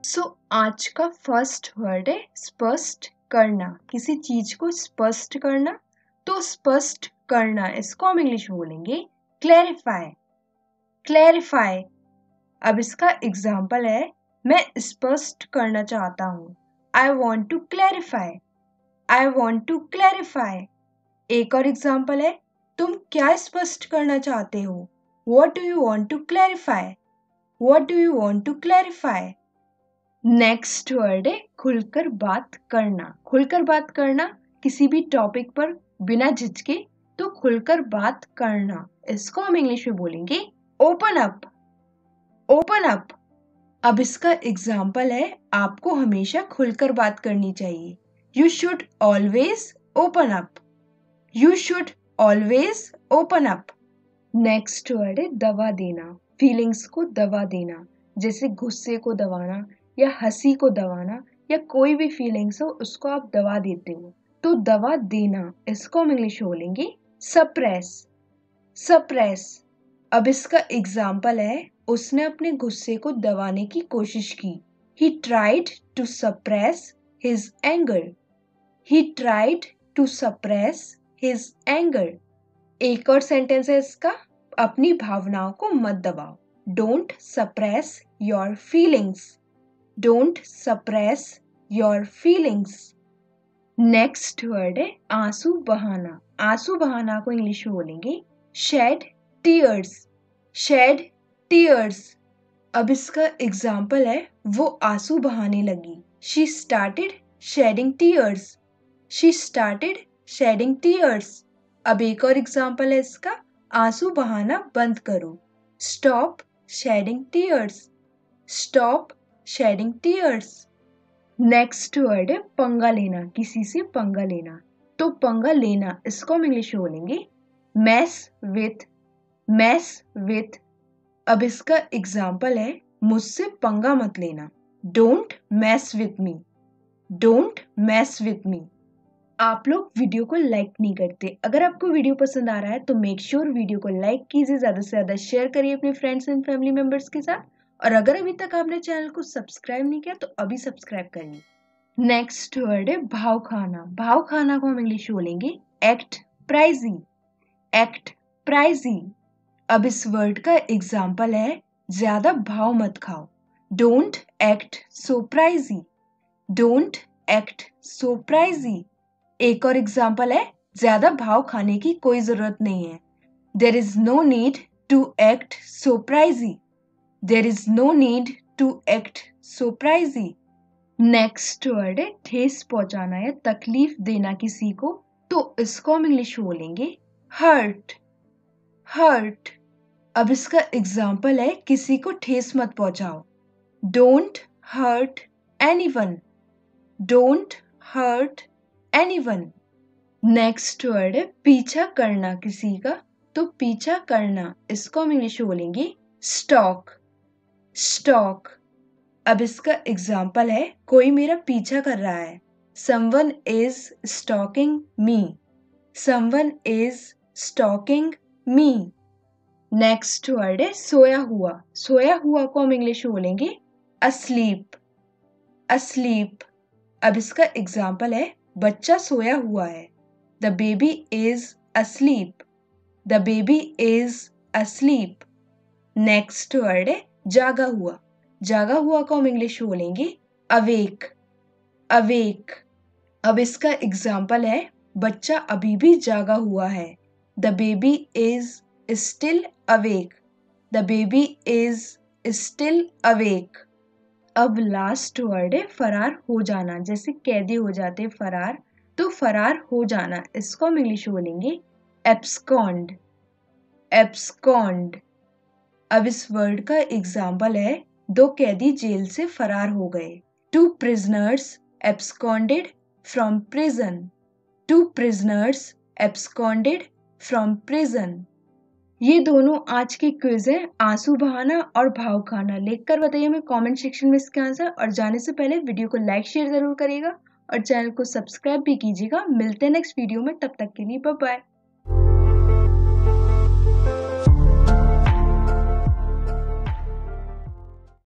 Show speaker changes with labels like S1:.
S1: आज का first word है स्पष्ट करना। किसी चीज को स्पष्ट करना, तो स्पष्ट करना इसको हम इंग्लिश में बोलेंगे क्लैरिफाई। क्लैरिफाई। अब इसका एग्जाम्पल है, मैं स्पष्ट करना चाहता हूँ। I want to clarify. I want to clarify. एक और एग्जाम्पल है, तुम क्या स्पष्ट करना चाहते हो? What do you want to clarify? What do you want to clarify? Next word है खुलकर बात करना। खुलकर बात करना, किसी भी टॉपिक पर बिना झिझके तो खुलकर बात करना, इसको हम इंग्लिश में बोलेंगे ओपन अप। Open up. अब इसका एग्जाम्पल है, आपको हमेशा खुलकर बात करनी चाहिए। You should always open up. You should always open up. Next word है दवा देना। फीलिंग्स को दवा देना, जैसे गुस्से को दबाना या हंसी को दबाना या कोई भी फीलिंग्स हो उसको आप दवा देते हो, तो दवा देना इसको हम इंग्लिश में बोलेंगे सप्रेस। सप्रेस। अब इसका एग्जाम्पल है, उसने अपने गुस्से को दबाने की कोशिश की। He tried to suppress his anger. He tried to suppress his anger. एक और सेंटेंस है इसका, अपनी भावनाओं को मत दबाओ। Don't suppress your feelings. Don't suppress your feelings. Next word है आंसू बहाना। आंसू बहाना को इंग्लिश में बोलेंगे शेड टीयर्स। Shade tears. अब इसका एग्जाम्पल है, वो आंसू बहाने लगी। She started shedding tears. She started shedding tears. अब एक और एग्जाम्पल है इसका, आंसू बहाना बंद करो। Stop shedding tears. Stop shedding tears. Next word है पंगा लेना। किसी से पंगा लेना, तो पंगा लेना इसको हम इंग्लिश में बोलेंगे मैस विथ। Mess with. अब इसका एग्जाम्पल है, मुझसे पंगा मत लेना। Don't mess with me. Don't mess with me. आप लोग वीडियो को लाइक नहीं करते। अगर आपको वीडियो पसंद आ रहा है तो मेक श्योर वीडियो को लाइक कीजिए, ज्यादा से ज्यादा शेयर करिए अपने फ्रेंड्स एंड फैमिली मेंबर्स के साथ। और अगर अभी तक आपने चैनल को सब्सक्राइब नहीं किया तो अभी सब्सक्राइब करिए। नेक्स्ट वर्ड है भाव खाना। भाव खाना को हम इंग्लिश में बोलेंगे एक्ट प्राइजी। Act pricey. अब इस वर्ड का एग्जाम्पल है, ज्यादा भाव मत खाओ। Don't act so pricey. Don't act so pricey. एक और एग्जाम्पल है, ज्यादा भाव खाने की कोई जरूरत नहीं है। There is no need to act so pricey. There is no need to act so pricey. Next word है ठेस पहुंचाना या तकलीफ देना किसी को, तो इसको हम इंग्लिश में बोलेंगे हर्ट। हर्ट। अब इसका एग्जाम्पल है, किसी को ठेस मत पहुंचाओ। Don't hurt anyone. Don't hurt anyone. Next word है पीछा करना किसी का, तो पीछा करना इसको हम इंग्लिश में बोलेंगे स्टॉक। स्टॉक। अब इसका एग्जाम्पल है, कोई मेरा पीछा कर रहा है। Someone is stalking me. Someone is stalking me. Next word है सोया हुआ। सोया हुआ को हम इंग्लिश में बोलेंगे asleep। asleep। अब इसका एग्जाम्पल है, बच्चा सोया हुआ है। The baby is asleep. The baby is asleep. Next word है जागा हुआ। जागा हुआ को हम इंग्लिश में बोलेंगे अवेक। अवेक। अब इसका एग्जाम्पल है, बच्चा अभी भी जागा हुआ है। The baby is still awake. The baby is still awake. अब लास्ट वर्ड है फरार हो जाना। जैसे कैदी हो जाते फरार, तो फरार हो जाना इसको हम इंग्लिश में बोलेंगे एब्सकॉन्ड। एब्सकॉन्ड। अब इस वर्ड का एग्जाम्पल है, दो कैदी जेल से फरार हो गए। Two prisoners absconded from prison. Two prisoners absconded from prison. ये दोनों आज के क्विज है, आंसू बहाना और भाव खाना। लिखकर बताइए हमें कमेंट सेक्शन में इसका आंसर। और जाने से पहले वीडियो को लाइक शेयर जरूर करिएगा और चैनल को सब्सक्राइब भी कीजिएगा। मिलते हैं नेक्स्ट वीडियो में, तब तक के लिए बाय बाय।